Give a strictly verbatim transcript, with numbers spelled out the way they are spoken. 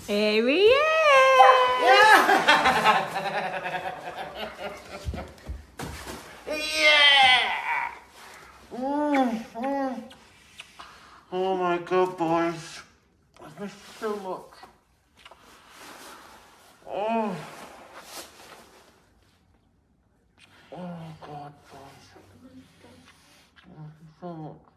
Very yeah. Yeah! Mm, mm. Oh my God, boys. I've missed so much. Oh. Oh God, boys. Oh, so much.